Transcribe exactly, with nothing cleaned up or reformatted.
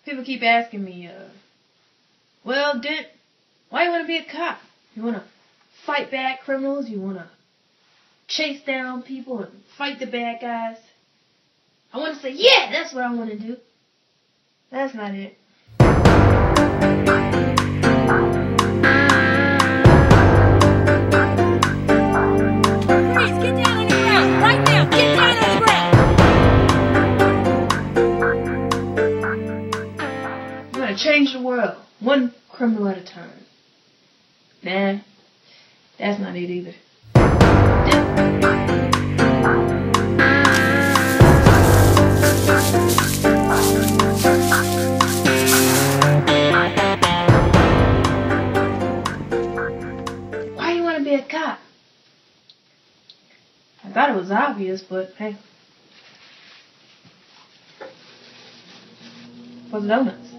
People keep asking me, uh, well, Dent, why you want to be a cop? You want to fight bad criminals? You want to chase down people and fight the bad guys? I want to say, yeah, that's what I want to do. That's not it. Freeze! Get down on the ground! Right now! Get down on the ground! I'm going to change the world, one criminal at a time. Nah, that's not it either. Why you want to be a cop? I thought it was obvious, but hey. For the donuts.